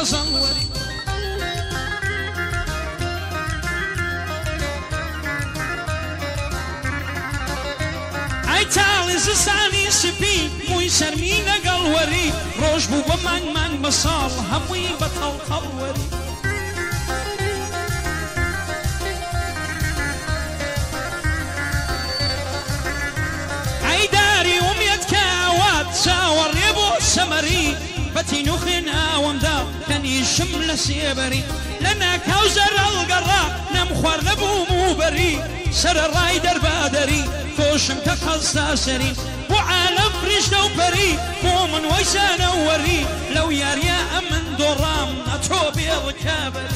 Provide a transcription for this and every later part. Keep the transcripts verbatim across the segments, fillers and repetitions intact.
خەزەڵوەری ئەی تاڵی زستانی سپی مووی سەرمی لەگەڵ وەری ڕۆژ بوو بە مانگ مانگ بە ساڵ هەمووی بە تەڵقەڵ وەری ئەی داری ومێت کاوات چاوەڕێ بۆ سەمەری بەتین و خوێناوەمدا کەنیشم لە سێبەری لە ناکاو زەرەڵگەڕا نەم خوارد بووم و بەری سرە ڕای دەربادەری خۆشم کە خەستا سەری بۆ عالەم فریشتە و پەری بۆ من وەیسانە وەری لەو یاریە ئەمن دۆڕام ئەتۆ بێ ڕکابەری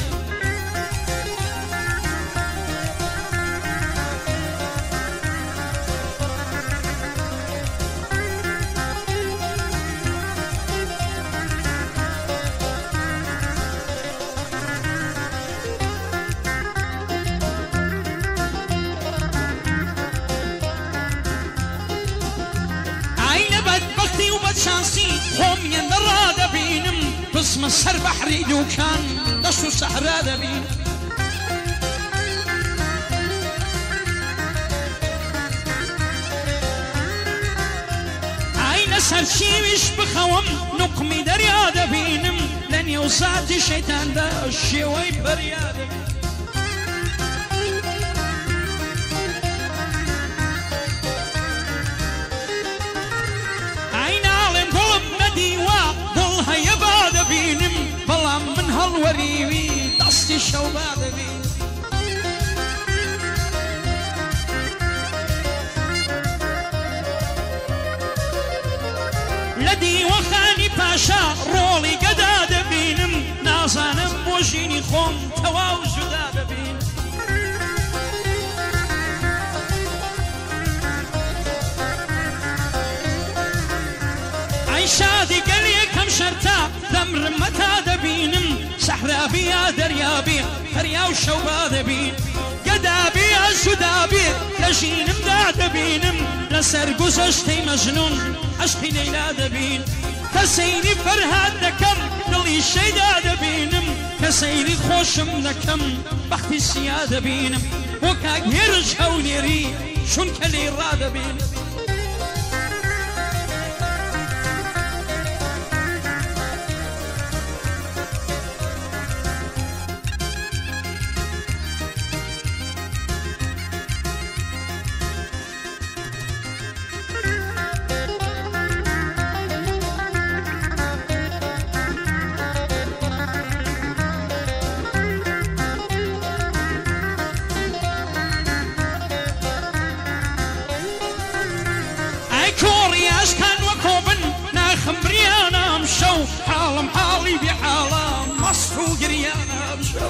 شانسی خۆمیە نەڕادەبینم بزمە سەر بەحری دووکان دەشت و سەحرا دەبین ئای لەسەر چیویش بخەوم نوقمی دەریا دەبینم لە نێو زاتی شەیتاندا شێوەی بەریا دەبین بەڵام من هەڵوەریوی دەستی شەوبا دەبین لە دیوەخانی پاشا ڕۆڵی گەدا دەبینم نازانم بۆ ژینی خۆم تەواو جودا دەبین ئەی شادی گەلێکەم شەرتا دەمرمەتا دەبینم سەحرابی یا دەریابی هەریا و شەوبا دەبین گەدابی یا سودابی لە ژینمدا دەبینم لەسەر گوزەشتەی مەژنون عەشقی لەیلا دەبین کە سەیری فەرهاد دەکەم دڵی شەیدا دەبینم کە سەیری خۆشم دەکەم بەختی سیا دەبینم بۆ کاک هێرش هەولێری چونکە لێی ڕادەبین خمريانا مشو حالم حالي بحالام مصفو قريانا مشو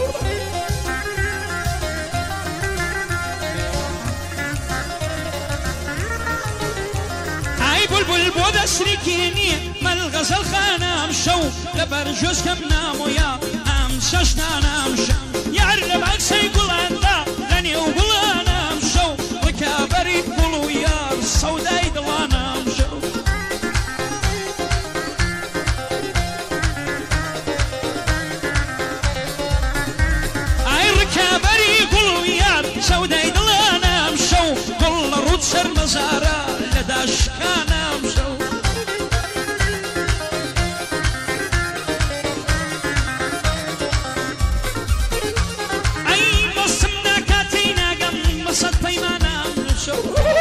هاي بلبل بودا سريكيني مال غزل خانا مشو لبرجوز كم نامو يا امسشنا نامشو يعرب عكس يقول انت لني وبلانا مشو ركابري بلو يا السوداء دلانا مشو سوداي دلانا مشو كل رود سر مزارا لداشكانا مشو اي مصمنا كاتينا قم مصد بيمانا مشو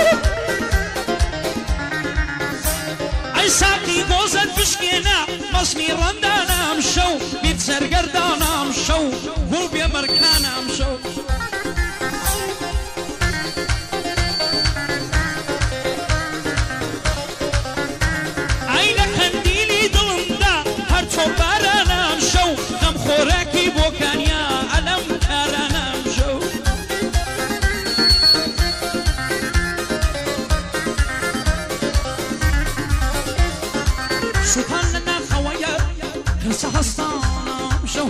اي ساقي بوزد بشكينا مصمي رندانا مشو بيت سرقردانا مشو قلب يا مركانا مشو خوراكي بوكانيا ألم كارانا مشو سبحان لنا خويا كنسا هستانا مشو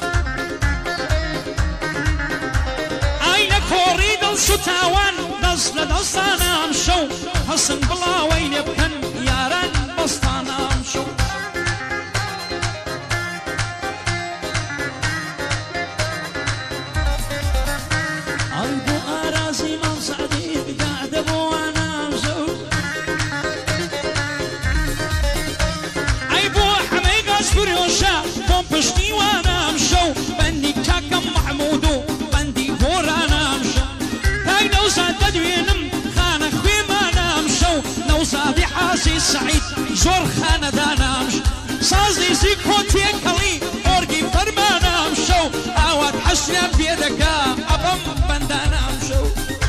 أين كوري دل ستاوان دزل دستانا مشو حسن بلا وين يبكن ياران بستانا مشو هەشیان پێ دەکا ئەبەم بەندانام شەو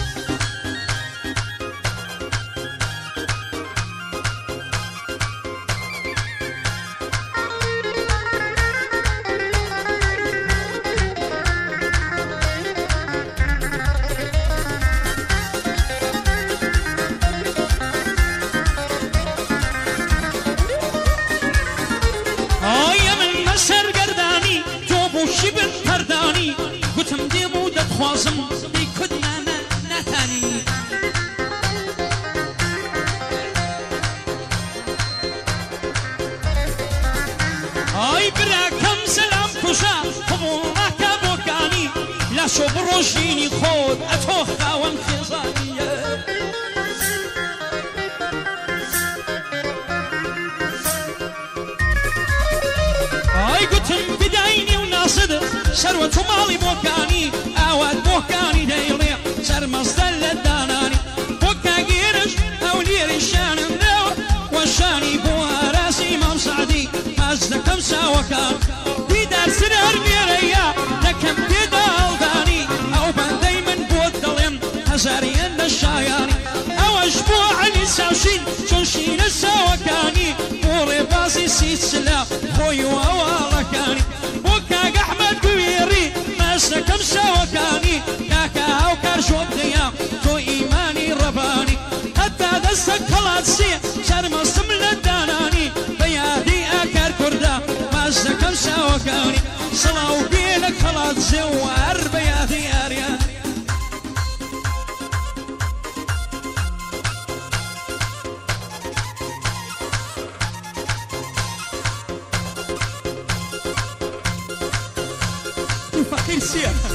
شبن پردانی گوتم دیمو دەخوازم ئی کودمانە ناتانی ئای براکەم سەلام کوژە قبوڵەکە بۆکانی لاشۆ بڕۆژینی خۆت ئەتۆ خاوەن خێزانیە ئای گوتم بداینی و ناسد سەروەت و ماڵی بۆکانی ئاوات بۆکانی دەیڵێ سەرمەستە لە دانانی بۆ کاگێرش ئەو لێری شانم دەوە وەشانی بۆ ئاراسی مام سعدی ماز دەکەم ساوەکان دیدار سرار مێرەیە دەکەم پێدا هەڵدانی ئەو بەندەی من بۆت دەڵێم هەزاریان لە شایانی ئەوەش بۆ عەلی ساوشین چۆن شینە ساوەکانی بۆ ڕێبازی سیسلە خۆی و ئەواڵەکانی بۆ کاگە ئەحمەد گوێڕی مەسەکەم ساوەکانی کاکە ئەو کار ژۆبدەیە تۆ ئیمانی ڕەبانی هەتا دەستە کەڵات سێ سەرمەستم لە دانانی بە یادی ئاکار کووردا مەسەکەم ساوەکانی سڵاو بێ لە کەڵات سێ و هەر بە یادی ئاریان فقير سير